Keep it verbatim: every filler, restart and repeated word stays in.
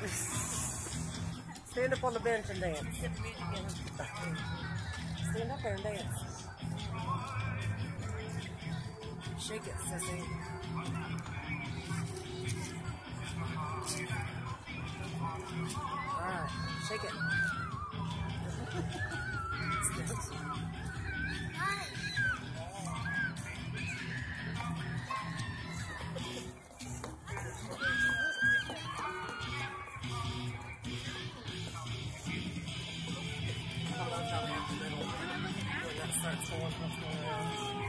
Stand up on the bench and dance. Stand up there and dance. Shake it, sissy. Alright, shake it. I love how we have the middle when that starts going.